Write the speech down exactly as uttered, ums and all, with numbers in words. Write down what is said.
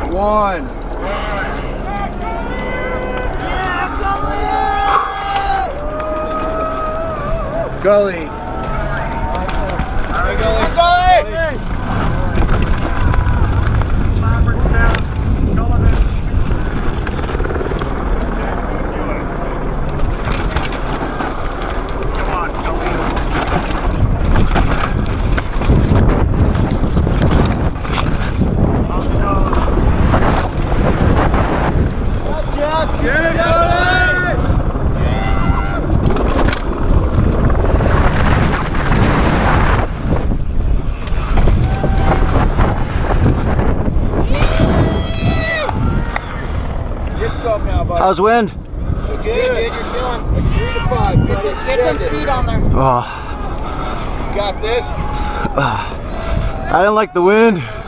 One. Gully. Gully. Gully. How's the wind? It's good, dude. You're chilling. Like three to five. Get, Get, some, get some speed on there. Oh. You got this? Uh, I didn't like the wind.